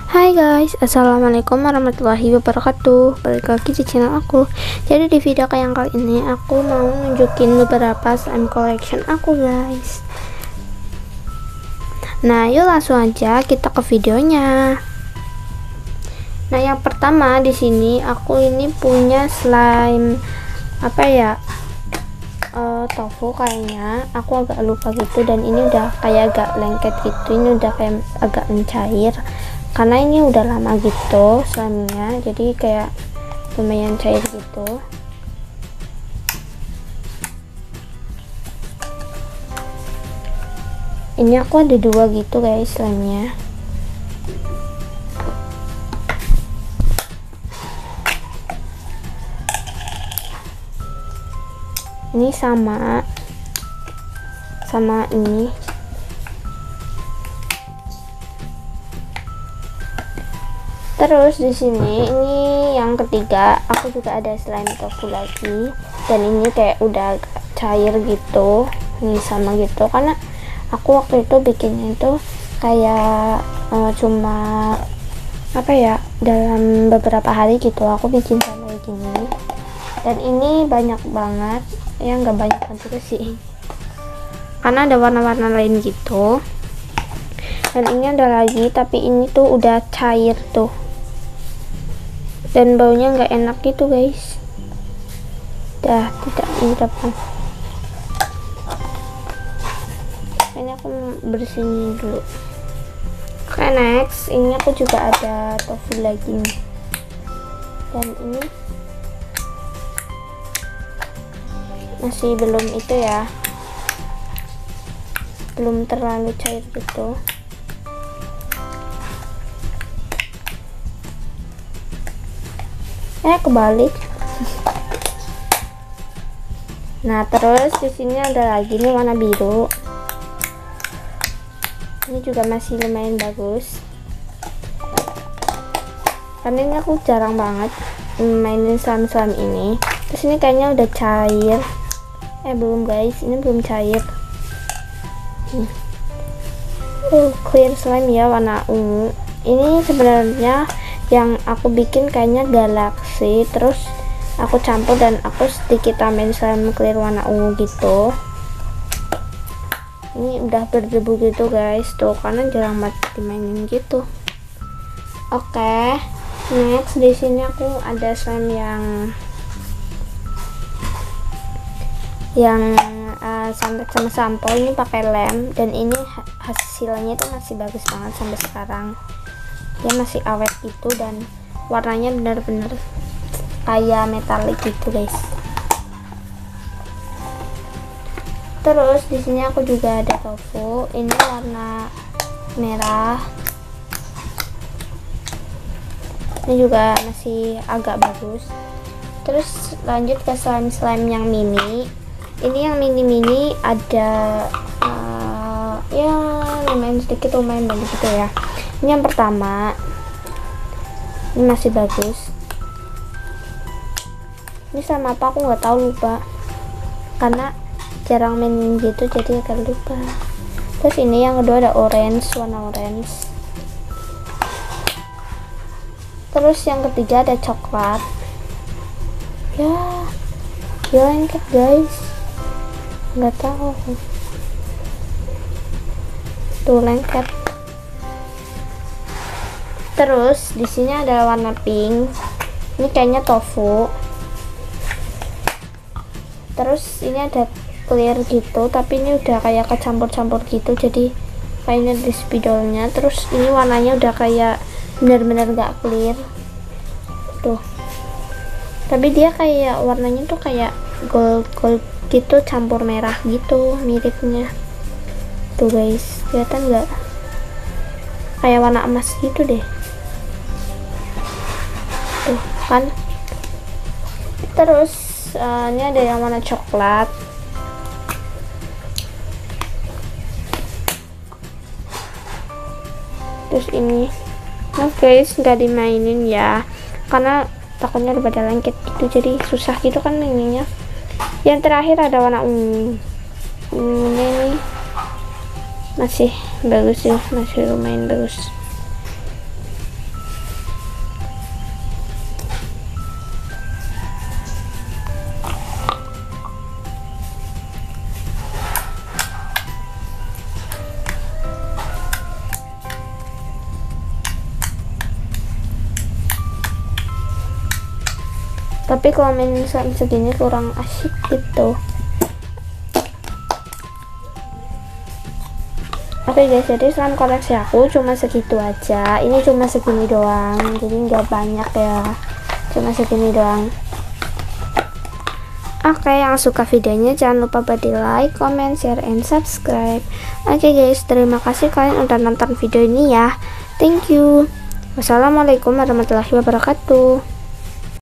Hai guys, assalamualaikum warahmatullahi wabarakatuh. Balik lagi di channel aku. Jadi di video yang kali ini aku mau nunjukin beberapa slime collection aku guys. Nah yuk langsung aja kita ke videonya. Nah yang pertama di sini aku ini punya slime apa ya, tofu kayaknya, aku agak lupa gitu. Dan ini udah kayak agak lengket gitu, ini udah kayak agak mencair karena ini udah lama gitu slime-nya, jadi kayak lumayan cair gitu. Ini aku ada dua gitu guys slime-nya. Ini sama ini. Terus di sini ini yang ketiga, aku juga ada slime tofu lagi, dan ini kayak udah cair gitu. Ini sama gitu karena aku waktu itu bikinnya itu kayak cuma apa ya, dalam beberapa hari gitu aku bikin sampai gini. Dan ini banyak banget ya, nggak banyak juga sih karena ada warna-warna lain gitu. Dan ini ada lagi, tapi ini tuh udah cair tuh, dan baunya nggak enak gitu guys. Tidak, ini depan. Ini aku bersihin dulu. Oke, next ini aku juga ada tofu lagi nih, dan ini masih belum itu ya, belum terlalu cair gitu. Kebalik. Nah terus di sini ada lagi nih warna biru. Ini juga masih lumayan bagus karena ini aku jarang banget mainin slime ini. Terus ini kayaknya udah cair. Belum guys, ini belum cair. Clear slime ya, warna ungu. Ini sebenarnya yang aku bikin kayaknya galaksi, terus aku campur dan aku sedikit tambahin slime clear warna ungu gitu. Ini udah berdebu gitu guys tuh, karena jarang banget dimainin gitu. Oke, next di sini aku ada slime yang sampai sama sampo. Ini pakai lem, dan ini hasilnya itu masih bagus banget sampai sekarang. Dia masih awet gitu, dan warnanya bener-bener kayak metalik gitu guys. Terus di sini aku juga ada tofu. Ini warna merah. Ini juga masih agak bagus. Terus lanjut ke slime yang mini. Ini yang mini ada ya lumayan sedikit, lumayan banyak gitu ya. Ini yang pertama, ini masih bagus. Ini sama apa aku nggak tahu, lupa karena jarang main gitu, jadi agak lupa. Terus ini yang kedua ada orange, warna orange. Terus yang ketiga ada coklat. Ya lengket guys, nggak tahu tuh lengket. Terus di sini ada warna pink. Ini kayaknya tofu. Terus ini ada clear gitu, tapi ini udah kayak kecampur-campur gitu, jadi kayaknya di spidolnya. Terus ini warnanya udah kayak benar-benar gak clear tuh, tapi dia kayak warnanya tuh kayak gold gitu, campur merah gitu miripnya tuh guys. Kelihatan nggak? Kayak warna emas gitu deh tuh kan. Terus ini ada yang warna coklat. Terus ini guys nggak dimainin ya, karena takutnya pada lengket gitu, jadi susah gitu kan ininya. Yang terakhir ada warna ungu. Ini masih bagus sih, masih lumayan bagus. tapi kalau main slime segini kurang asyik gitu. Oke guys, jadi slime koleksi aku cuma segitu aja. Ini cuma segini doang, jadi nggak banyak ya, cuma segini doang. Oke, yang suka videonya jangan lupa buat di like, comment, share, and subscribe. Oke guys, terima kasih kalian udah nonton video ini ya. Thank you. Wassalamualaikum warahmatullahi wabarakatuh.